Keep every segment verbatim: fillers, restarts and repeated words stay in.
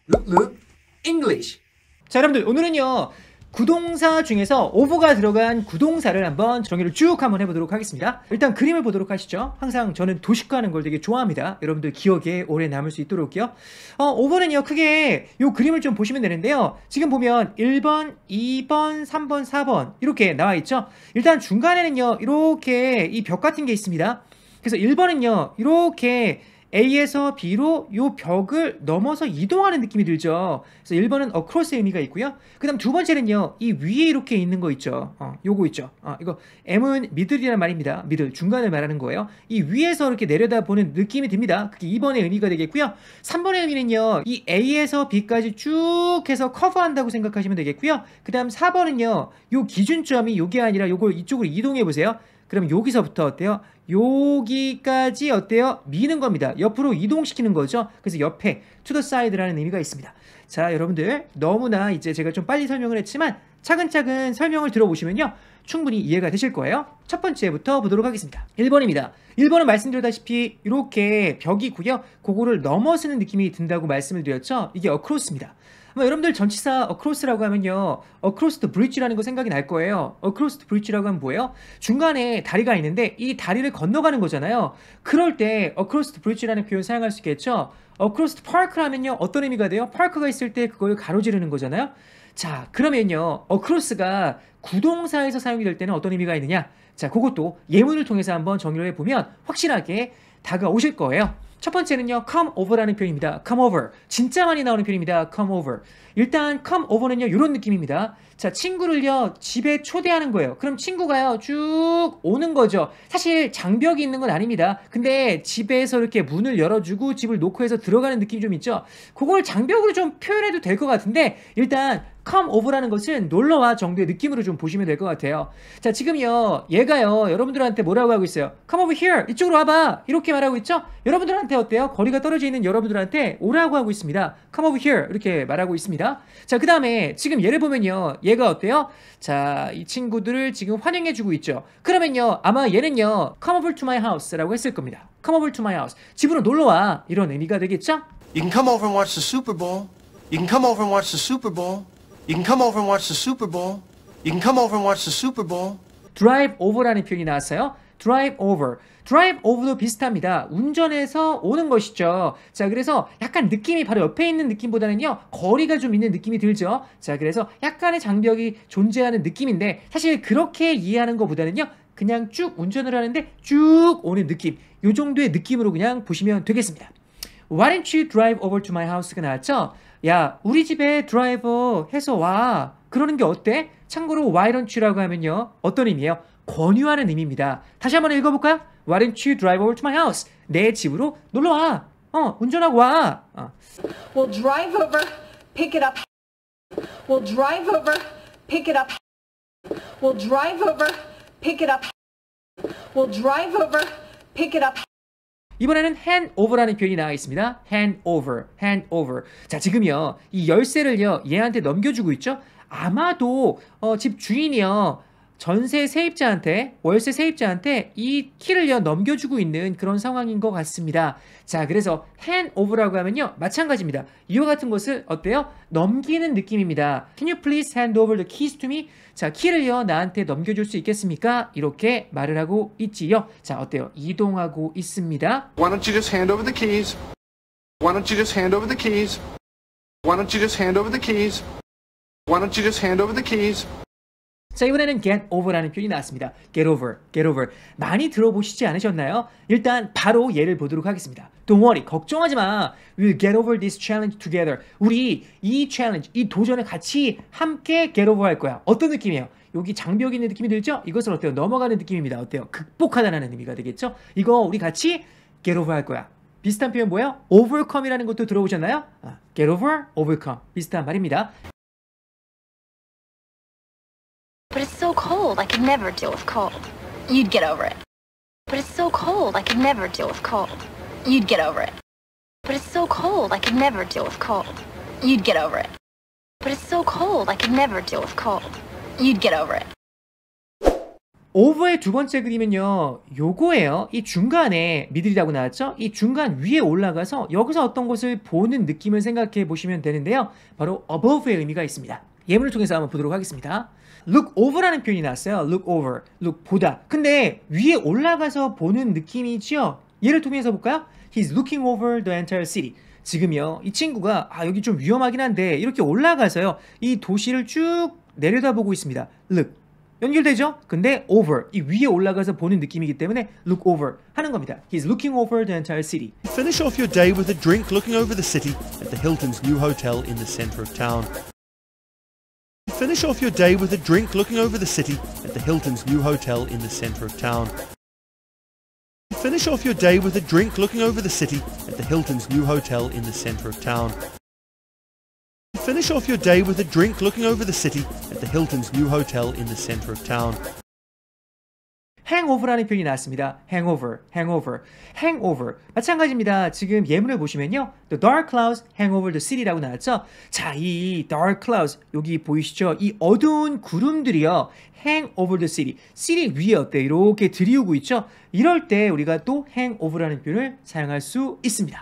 룩룩 English. 자, 여러분들 오늘은요 구동사 중에서 over가 들어간 구동사를 한번 정의를 쭉 한번 해보도록 하겠습니다. 일단 그림을 보도록 하시죠. 항상 저는 도식화하는 걸 되게 좋아합니다. 여러분들 기억에 오래 남을 수 있도록요. 어, over는요 크게 요 그림을 좀 보시면 되는데요. 지금 보면 일 번, 이 번, 삼 번, 사 번 이렇게 나와 있죠. 일단 중간에는요 이렇게 이 벽 같은 게 있습니다. 그래서 일 번은요 이렇게 A에서 B로 요 벽을 넘어서 이동하는 느낌이 들죠. 그래서 일 번은 across의 의미가 있고요. 그 다음 두 번째는요, 이 위에 이렇게 있는 거 있죠. 어, 요거 있죠. 어, 이거 M은 middle이란 말입니다. middle, 중간을 말하는 거예요. 이 위에서 이렇게 내려다보는 느낌이 듭니다. 그게 이 번의 의미가 되겠고요. 삼 번의 의미는요, 이 A에서 B까지 쭉 해서 커버한다고 생각하시면 되겠고요. 그 다음 사 번은요, 요 기준점이 요게 아니라 요걸 이쪽으로 이동해 보세요. 그럼 여기서부터 어때요? 여기까지 어때요? 미는 겁니다. 옆으로 이동시키는 거죠. 그래서 옆에 to the side라는 의미가 있습니다. 자, 여러분들 너무나 이제 제가 좀 빨리 설명을 했지만 차근차근 설명을 들어보시면요 충분히 이해가 되실 거예요. 첫 번째부터 보도록 하겠습니다. 일 번입니다. 일 번은 말씀드렸다시피 이렇게 벽이고요. 그거를 넘어서는 느낌이 든다고 말씀을 드렸죠. 이게 across입니다. 뭐 여러분들 전치사 across라고 하면요 across the bridge라는 거 생각이 날 거예요. across the bridge라고 하면 뭐예요? 중간에 다리가 있는데 이 다리를 건너가는 거잖아요. 그럴 때 across the bridge라는 표현 사용할 수 있겠죠. across the park라면요 어떤 의미가 돼요? 파크가 있을 때 그걸 가로지르는 거잖아요. 자, 그러면요 across가 구동사에서 사용이 될 때는 어떤 의미가 있느냐? 자, 그것도 예문을 통해서 한번 정의를 해보면 확실하게 다가오실 거예요. 첫 번째는요 come over라는 표현입니다. come over, 진짜 많이 나오는 표현입니다. come over. 일단 come over는요 이런 느낌입니다. 자, 친구를요 집에 초대하는 거예요. 그럼 친구가요 쭉 오는 거죠. 사실 장벽이 있는 건 아닙니다. 근데 집에서 이렇게 문을 열어주고 집을 놓고 해서 들어가는 느낌이 좀 있죠. 그걸 장벽으로 좀 표현해도 될 것 같은데 일단 come over라는 것은 놀러와 정도의 느낌으로 좀 보시면 될 것 같아요. 자, 지금요 얘가요 여러분들한테 뭐라고 하고 있어요? come over here, 이쪽으로 와봐, 이렇게 말하고 있죠. 여러분들한테 어때요? 거리가 떨어져 있는 여러분들한테 오라고 하고 있습니다. come over here 이렇게 말하고 있습니다. 자, 그 다음에 지금 얘를 보면요 얘가 어때요? 자, 이 친구들을 지금 환영해주고 있죠. 그러면요 아마 얘는요 come over to my house 라고 했을 겁니다. come over to my house, 집으로 놀러와, 이런 의미가 되겠죠. You can come over and watch the Super Bowl. You can come over and watch the Super Bowl. You can come over and watch the Super Bowl. You can come over and watch the Super Bowl. drive over라는 표현이 나왔어요. drive over. drive over도 비슷합니다. 운전해서 오는 것이죠. 자, 그래서 약간 느낌이 바로 옆에 있는 느낌보다는요 거리가 좀 있는 느낌이 들죠. 자, 그래서 약간의 장벽이 존재하는 느낌인데 사실 그렇게 이해하는 것보다는요 그냥 쭉 운전을 하는데 쭉 오는 느낌, 이 정도의 느낌으로 그냥 보시면 되겠습니다. Why don't you drive over to my house가 나왔죠? 야, 우리 집에 드라이버 해서 와, 그러는 게 어때? 참고로 why don't you라고 하면요 어떤 의미예요? 권유하는 의미입니다. 다시 한번 읽어볼까요? Why don't you drive over to my house? 내 집으로 놀러와. 어, 운전하고 와. 어. We'll drive over, pick it up. We'll drive over, pick it up. We'll drive over, pick it up. We'll drive over, pick it up. 이번에는 hand over라는 표현이 나와 있습니다. hand over, hand over. 자, 지금요 이 열쇠를요 얘한테 넘겨주고 있죠. 아마도 어, 집 주인이요 전세 세입자한테, 월세 세입자한테 이 키를요 넘겨주고 있는 그런 상황인 것 같습니다. 자, 그래서 hand over라고 하면요 마찬가지입니다. 이와 같은 것을 어때요? 넘기는 느낌입니다. Can you please hand over the keys to me? 자, 키를요 나한테 넘겨줄 수 있겠습니까? 이렇게 말을 하고 있지요. 자, 어때요? 이동하고 있습니다. Why don't you just hand over the keys? Why don't you just hand over the keys? Why don't you just hand over the keys? Why don't you just hand over the keys? 자, 이번에는 get over라는 표현이 나왔습니다. get over, get over. 많이 들어보시지 않으셨나요? 일단 바로 예를 보도록 하겠습니다. Don't worry, 걱정하지 마. We'll get over this challenge together. 우리 이 challenge, 이 도전을 같이 함께 get over 할 거야. 어떤 느낌이에요? 여기 장벽이 있는 느낌이 들죠? 이것은 어때요? 넘어가는 느낌입니다. 어때요? 극복하다는 의미가 되겠죠? 이거 우리 같이 get over 할 거야. 비슷한 표현 뭐예요? overcome이라는 것도 들어보셨나요? 아, get over, overcome. 비슷한 말입니다. But it's so cold, I could never deal with cold. You'd get over it. But it's so cold, I could never deal with cold. You'd get over it. But it's so cold, I could never deal with cold. You'd get over it. But it's so cold, I could never deal with cold. You'd get over it. over의 두 번째 그림은요, 요거예요. 이 중간에 미들이라고 나왔죠? 이 중간 위에 올라가서 여기서 어떤 것을 보는 느낌을 생각해 보시면 되는데요. 바로 above의 의미가 있습니다. 예문을 통해서 한번 보도록 하겠습니다. look over라는 표현이 나왔어요. look over, look 보다. 근데 위에 올라가서 보는 느낌이죠? 예를 통해서 볼까요? He's looking over the entire city. 지금요, 이 친구가 아 여기 좀 위험하긴 한데 이렇게 올라가서요, 이 도시를 쭉 내려다보고 있습니다. look. 연결되죠? 근데 over, 이 위에 올라가서 보는 느낌이기 때문에 look over 하는 겁니다. He's looking over the entire city. Finish off your day with a drink looking over the city at the Hilton's new hotel in the center of town. Finish off your day with a drink looking over the city at the Hilton's new hotel in the center of town. Finish off your day with a drink looking over the city at the Hilton's new hotel in the center of town. Finish off your day with a drink looking over the city at the Hilton's new hotel in the center of town. hangover라는 표현이 나왔습니다. hangover, hangover, hangover. 마찬가지입니다. 지금 예문을 보시면요, the dark clouds hang over the city라고 나왔죠. 자, 이 dark clouds 여기 보이시죠? 이 어두운 구름들이요, hang over the city, city 위에 어때 이렇게 들이우고 있죠. 이럴 때 우리가 또 hangover라는 표현을 사용할 수 있습니다.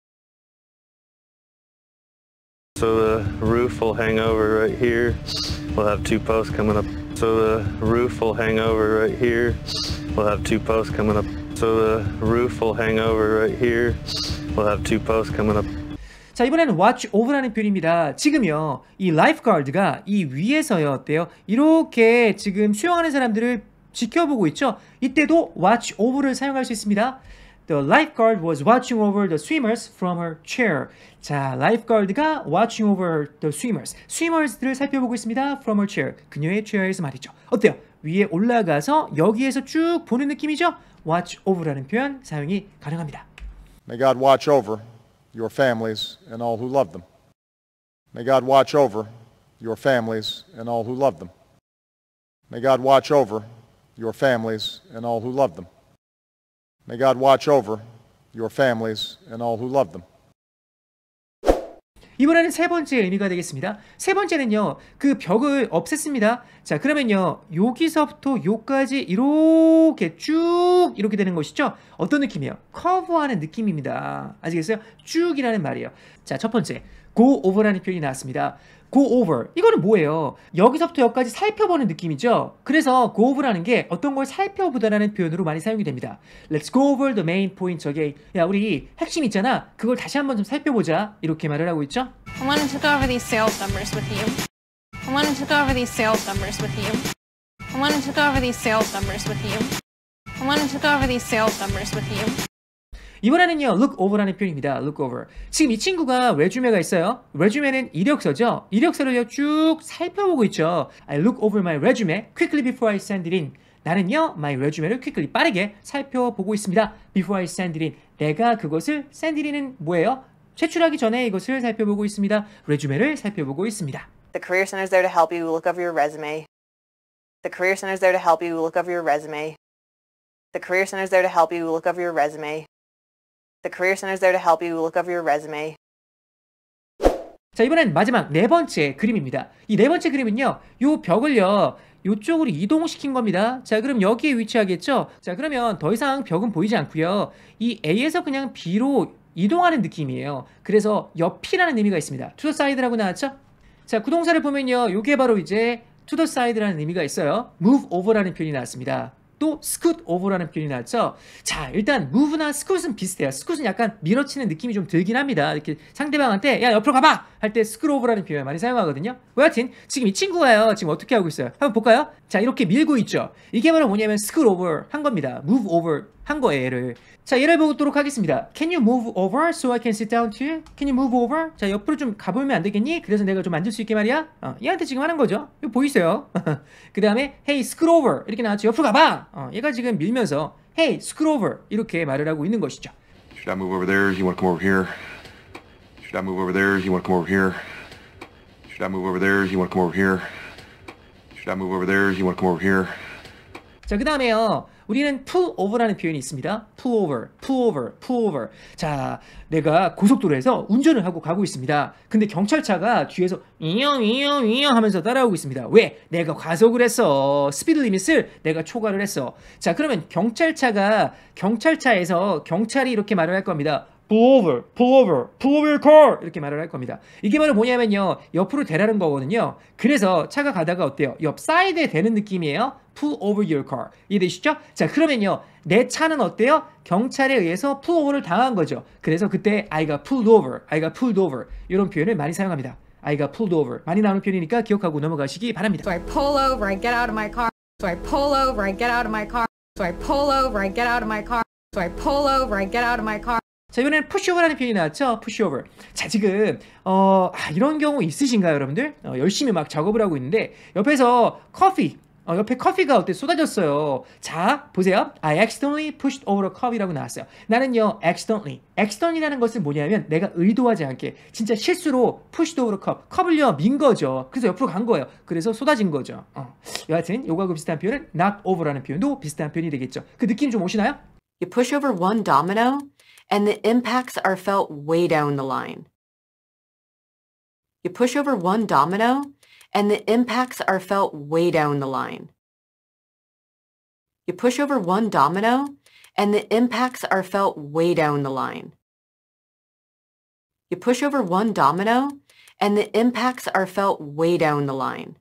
So the roof will hang over right here. We'll have two posts coming up. So the roof will hang over right here. We'll have two posts coming up. So the roof will hang over right here. We'll have two posts coming up. 자, 이번에는 watch over라는 표현입니다. 지금요, 이 라이프가드가 이 위에서요, 어때요? 이렇게 지금 수영하는 사람들을 지켜보고 있죠? 이때도 watch over를 사용할 수 있습니다. The lifeguard was watching over the swimmers from her chair. 자, lifeguard가 watching over the swimmers. swimmers들을 살펴보고 있습니다. from her chair. 그녀의 체어에서 말이죠. 어때요? 위에 올라가서 여기에서 쭉 보는 느낌이죠? watch over라는 표현 사용이 가능합니다. May God watch over your families and all who love them. May God watch over your families and all who love them. May God watch over your families and all who love them. May God watch over your families and all who love them. 이번에는 세 번째 의미가 되겠습니다. 세 번째는요, 그 벽을 없앴습니다. 자, 그러면요, 여기서부터 여기까지 이렇게 쭉 이렇게 되는 것이죠. 어떤 느낌이에요? 커브하는 느낌입니다. 아시겠어요? 쭉이라는 말이에요. 자, 첫 번째, go over라는 표현이 나왔습니다. go over, 이거는 뭐예요? 여기서부터 여기까지 살펴보는 느낌이죠. 그래서 go over라는 게 어떤 걸 살펴보다라는 표현으로 많이 사용이 됩니다. Let's go over the main point again. 야, 우리 핵심 있잖아, 그걸 다시 한번 좀 살펴보자, 이렇게 말을 하고 있죠. I wanted to go over these sales numbers with you. I wanted to go over these sales numbers with you. I wanted to go over these sales numbers with you. I wanted to go over these sales numbers with you. 이번에는요, look over라는 표현입니다. look over. 지금 이 친구가 레주메가 있어요. 레주메는 이력서죠. 이력서를 쭉 살펴보고 있죠. I look over my resume quickly before I send it in. 나는요, my resume를 quickly, 빠르게 살펴보고 있습니다. before I send it in. 내가 그것을 send it in은 뭐예요? 제출하기 전에 이것을 살펴보고 있습니다. 레주메를 살펴보고 있습니다. The Career Center is there to help you look over your resume. The Career Center is there to help you look over your resume. The Career Center is there to help you look over your resume. The Career Center is there to help you look over your resume. 자, 이번엔 마지막 네 번째 그림입니다. 이 네 번째 그림은요, 요 벽을요, 요쪽으로 이동시킨 겁니다. 자, 그럼 여기에 위치하겠죠? 자, 그러면 더 이상 벽은 보이지 않고요, 이 A에서 그냥 B로 이동하는 느낌이에요. 그래서 옆이라는 의미가 있습니다. to the side라고 나왔죠? 자, 구동사를 보면요, 요게 바로 이제 to the side라는 의미가 있어요. move over라는 표현이 나왔습니다. 또 scoot over라는 표현이 나왔죠. 자, 일단 move나 scoot은 비슷해요. scoot은 약간 밀어치는 느낌이 좀 들긴 합니다. 이렇게 상대방한테 야, 옆으로 가봐 할 때 scoot over라는 표현 많이 사용하거든요. 뭐 여하튼 지금 이 친구가요, 지금 어떻게 하고 있어요? 한번 볼까요? 자, 이렇게 밀고 있죠. 이게 바로 뭐냐면 scoot over 한 겁니다. move over 한 거예요, 얘를. 자, 얘를 보도록 하겠습니다. Can you move over so I can sit down too? Can you move over? 자, 옆으로 좀 가보면 안 되겠니? 그래서 내가 좀 앉을 수 있게 말이야. 어, 얘한테 지금 하는 거죠. 이거 보이세요? 그 다음에 Hey, scoot over 이렇게 나왔죠. 옆으로 가봐. 어, 얘가 지금 밀면서 Hey, scoot over 이렇게 말을 하고 있는 것이죠. Should I move over there? You want to come over here? Should I move over there? You want to come over here? Should I move over there? You want to come over here? Should I move over there? You want to come over here? 자, 그 다음에요, 우리는 pull over라는 표현이 있습니다. pull over, pull over, pull over. 자, 내가 고속도로에서 운전을 하고 가고 있습니다. 근데 경찰차가 뒤에서 이영 이영 이영 하면서 따라오고 있습니다. 왜? 내가 과속을 했어. 스피드 리밋을 내가 초과를 했어. 자, 그러면 경찰차가 경찰차에서 경찰이 이렇게 말을 할 겁니다. Pull over, pull over, pull over your car 이렇게 말을 할 겁니다. 이게 바로 뭐냐면요, 옆으로 대라는 거거든요. 그래서 차가 가다가 어때요? 옆 사이드에 대는 느낌이에요. Pull over your car. 이해되시죠? 자, 그러면요, 내 차는 어때요? 경찰에 의해서 pull over를 당한 거죠. 그래서 그때 I got pulled over, I got pulled over 이런 표현을 많이 사용합니다. I got pulled over 많이 나오는 표현이니까 기억하고 넘어가시기 바랍니다. So I pull over, I get out of my car. So I pull over, I get out of my car. So I pull over, I get out of my car. So I pull over, I get out of my car. 자, 이번에는 pushover라는 표현이 나왔죠. pushover. 자, 지금 어, 아, 이런 경우 있으신가요, 여러분들? 어, 열심히 막 작업을 하고 있는데 옆에서 커피, 어, 옆에 커피가 어때 쏟아졌어요. 자, 보세요. I accidentally pushed over a cup이라고 나왔어요. 나는요, accidentally. accident이라는 것은 뭐냐면 내가 의도하지 않게 진짜 실수로 pushed over a cup. 컵을요, 민 거죠. 그래서 옆으로 간 거예요. 그래서 쏟아진 거죠. 어. 여하튼 요거하고 비슷한 표현은 knock over라는 표현도 비슷한 표현이 되겠죠. 그 느낌 좀 오시나요? You push over one domino and the impacts are felt way down the line. You push over one domino and the impacts are felt way down the line. You push over one domino and the impacts are felt way down the line. You push over one domino and the impacts are felt way down the line.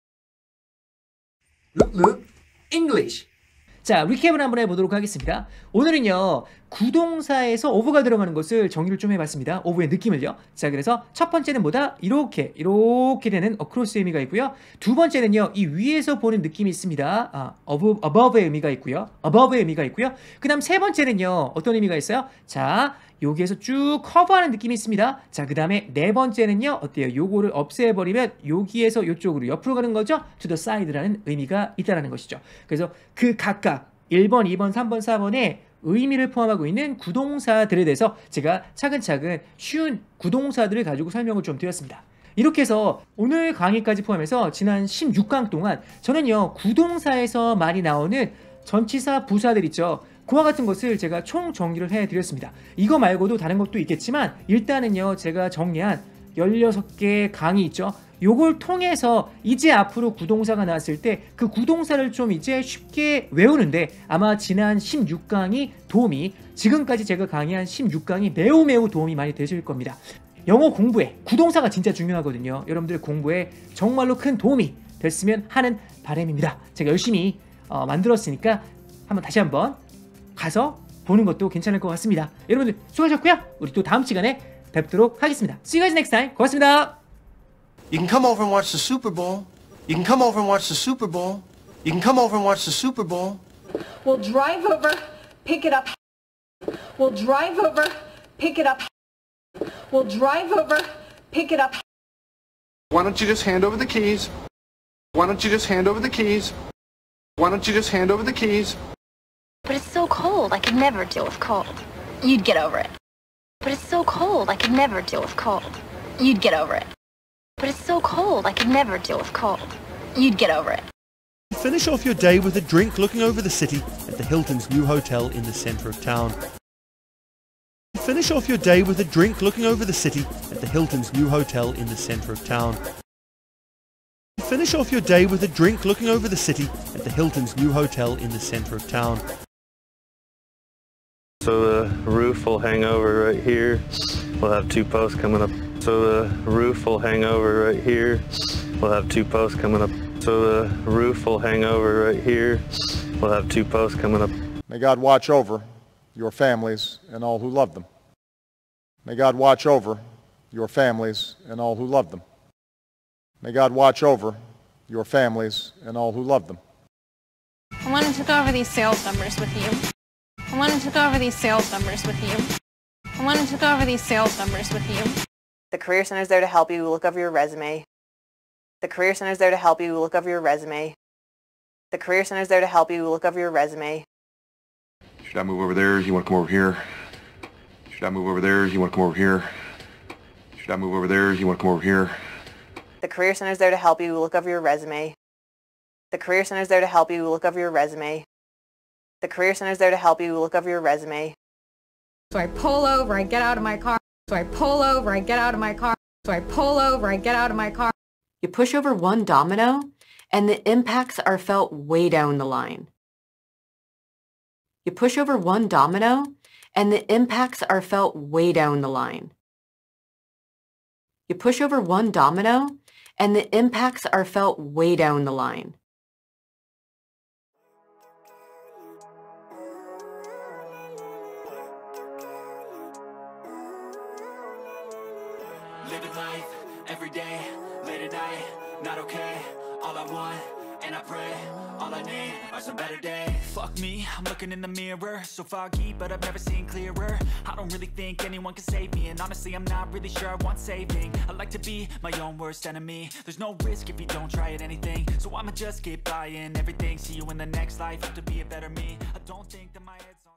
Look, look, English. 자, 리캡을 한번 해보도록 하겠습니다. 오늘은요, 구동사에서 over가 들어가는 것을 정리를 좀 해봤습니다. over의 느낌을요. 자, 그래서 첫 번째는 뭐다? 이렇게, 이렇게 되는 across의 의미가 있고요. 두 번째는요, 이 위에서 보는 느낌이 있습니다. 아, above, above의 의미가 있고요. above의 의미가 있고요. 그 다음 세 번째는요, 어떤 의미가 있어요? 자, 여기에서 쭉 커버하는 느낌이 있습니다. 자, 그 다음에 네 번째는요, 어때요? 요거를 없애버리면 여기에서 요쪽으로 옆으로 가는 거죠? to the side라는 의미가 있다는 것이죠. 그래서 그 각각 일 번, 이 번, 삼 번, 사 번에 의미를 포함하고 있는 구동사들에 대해서 제가 차근차근 쉬운 구동사들을 가지고 설명을 좀 드렸습니다. 이렇게 해서 오늘 강의까지 포함해서 지난 십육 강 동안 저는요, 구동사에서 많이 나오는 전치사, 부사들 있죠. 그와 같은 것을 제가 총 정리를 해드렸습니다. 이거 말고도 다른 것도 있겠지만 일단은요, 제가 정리한 열여섯 개 강의 있죠. 요걸 통해서 이제 앞으로 구동사가 나왔을 때 그 구동사를 좀 이제 쉽게 외우는데 아마 지난 십육 강이 도움이, 지금까지 제가 강의한 십육 강이 매우 매우 도움이 많이 되실 겁니다. 영어 공부에 구동사가 진짜 중요하거든요. 여러분들 공부에 정말로 큰 도움이 됐으면 하는 바람입니다. 제가 열심히 어, 만들었으니까 한번 다시 한번 가서 보는 것도 괜찮을 것 같습니다. 여러분들 수고하셨고요. 우리 또 다음 시간에 뵙도록 하겠습니다. See you guys next time. 고맙습니다. You can come over and watch the Super Bowl. You can come over and watch the Super Bowl. You can come over and watch the Super Bowl. We'll drive over, pick it up. We'll drive over, pick it up. We'll drive over, pick it up. Why don't you just hand over the keys? Why don't you just hand over the keys? Why don't you just hand over the keys? But it's so cold, I could never deal with cold. You'd get over it. But it's so cold, I could never deal with cold. You'd get over it. But it's so cold, I could never deal with cold. You'd get over it. Finish off your day with a drink looking over the city at the Hilton's new hotel in the centre of town. Finish off your day with a drink looking over the city at the Hilton's new hotel in the centre of town. Finish off your day with a drink looking over the city at the Hilton's new hotel in the centre of town. So the roof will hang over right here. We'll have two posts coming up. So the roof will hang over right here. We'll have two posts coming up. So the roof will hang over right here. We'll have two posts coming up. May God watch over your families and all who love them. May God watch over your families and all who love them. May God watch over your families and all who love them. I wanted to go over these sales numbers with you. I wanted to go over these sales numbers with you. I wanted to go over these sales numbers with you. The Career Center is there to help you look over your resume. The Career Center is there to help you look over your resume. The Career Center is there to help you look over your resume. Should I move over there? You want to come over here? Should I move over there? You want to come over here? Should I move over there? You want to come over here? The Career Center is there to help you look over your resume. The Career Center is there to help you look over your resume. The Career Center is there to help you look over your resume. So I pull over, I get out of my car. So I pull over, I get out of my car. So I pull over, I get out of my car. You push over one domino, and the impacts are felt way down the line. You push over one domino, and the impacts are felt way down the line. You push over one domino, and the impacts are felt way down the line. Living life, every day, late at night, not okay. All I want, and I pray, all I need are some better days. Fuck me, I'm looking in the mirror, so foggy, but I've never seen clearer. I don't really think anyone can save me, and honestly I'm not really sure I want saving. I like to be my own worst enemy. There's no risk if you don't try at anything, so I'ma just keep buying everything. See you in the next life, have to be a better me. I don't think that my head's on